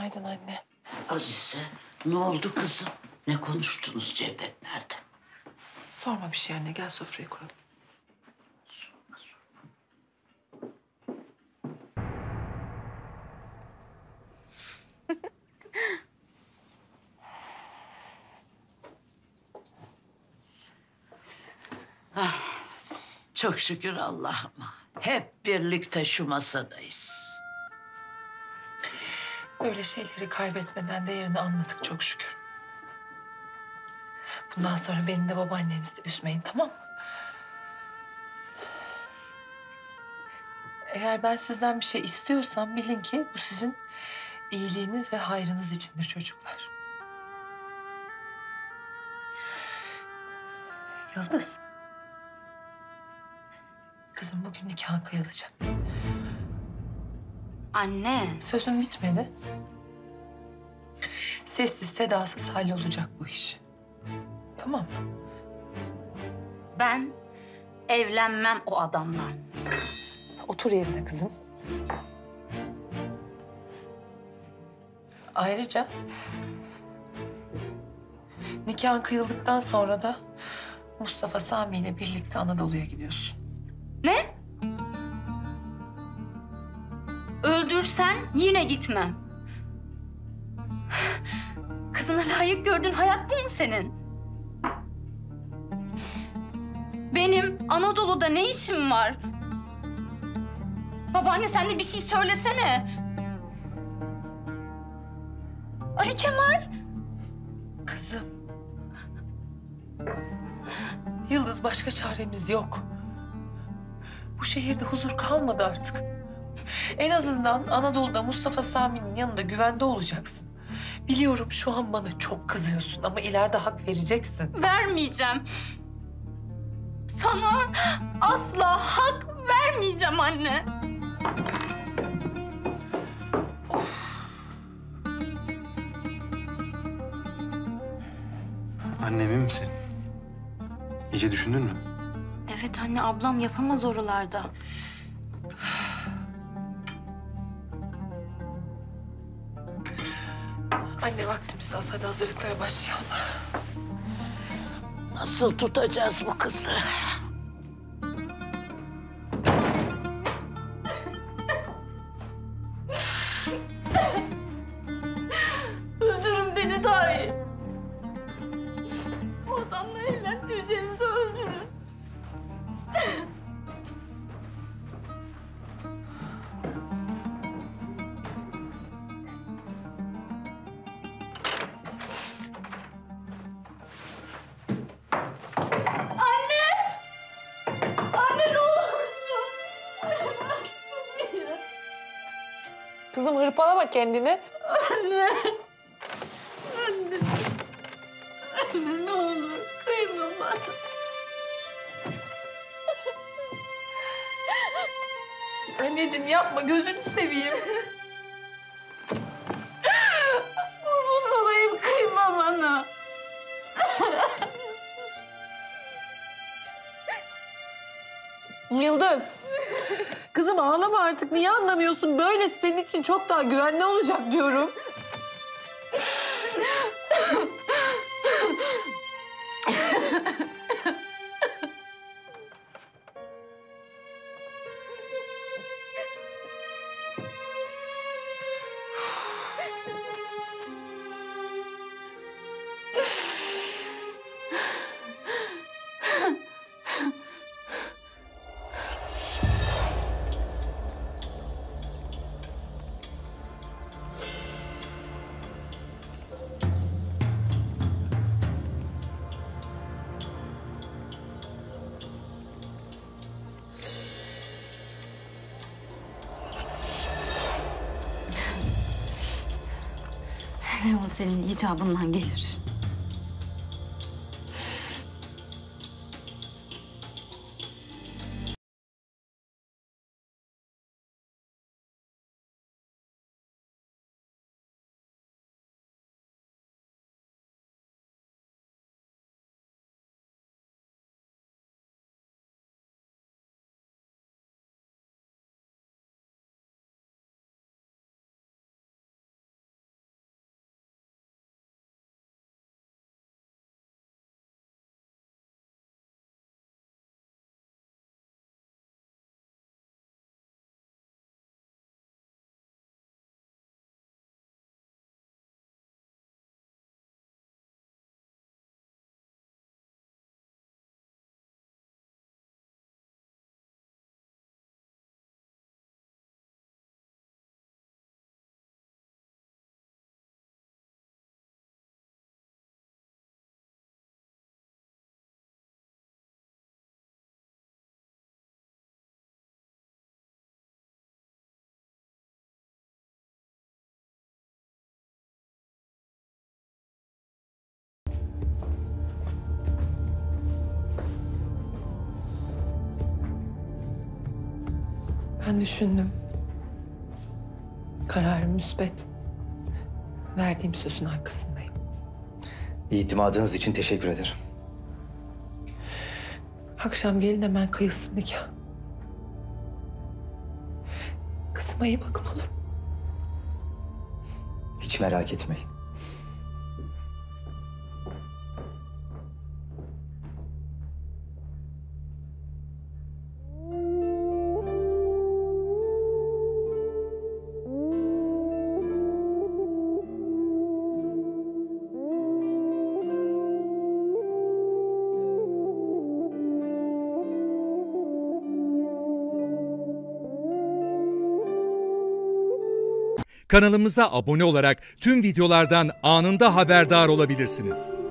Günaydın anne. Azize, ne oldu kızım? Ne konuştunuz, Cevdet nerede? Sorma bir şey anne. Gel sofrayı kuralım. Sorma, sorma. Çok şükür Allah'ıma. Hep birlikte şu masadayız. Böyle şeyleri kaybetmeden değerini anladık çok şükür. Bundan sonra beni de babaannenizi de üzmeyin, tamam mı? Eğer ben sizden bir şey istiyorsam bilin ki bu sizin iyiliğiniz ve hayrınız içindir çocuklar. Yıldız. Kızım bugün nikahın kıyılacak. Anne. Sözüm bitmedi. Sessiz sedasız hallolacak bu iş. Tamam mı? Ben evlenmem o adamla. Otur yerine kızım. Ayrıca nikahın kıyıldıktan sonra da Mustafa Sami ile birlikte Anadolu'ya gidiyorsun. Ne? Öldürsen yine gitmem. Kızına layık gördüğün hayat bu mu senin? Benim Anadolu'da ne işim var? Babaanne sen de bir şey söylesene. Ali Kemal. Kızım. Yıldız, başka çaremiz yok. Bu şehirde huzur kalmadı artık. En azından Anadolu'da Mustafa Sami'nin yanında güvende olacaksın. Biliyorum şu an bana çok kızıyorsun ama ileride hak vereceksin. Vermeyeceğim. Sana asla hak vermeyeceğim anne. Anne, emin misin? İyice düşündün mü? Evet anne, ablam yapamaz oralarda. Anne vaktimiz az. Hadi hazırlıklara başlayalım. Nasıl tutacağız bu kızı? Öldürün beni dahi. Bu adamla evlendireceğinizi öldürün. Anne! Anne ne olursun! Kızım hırpalama kendini. Anne! Anne! Anne ne olur kıyma bana. Anneciğim yapma, gözünü seveyim. Kurban olayım kıyma bana. Yıldız. Kızım ağlama artık. Niye anlamıyorsun? Böyle senin için çok daha güvenli olacak diyorum. Ne o senin icabından gelir. Ben düşündüm. Kararım müsbet. Verdiğim sözün arkasındayım. İtimadınız için teşekkür ederim. Akşam gelin hemen kıyılsın nikah. Kızıma iyi bakın olur mu? Hiç merak etmeyin. Kanalımıza abone olarak tüm videolardan anında haberdar olabilirsiniz.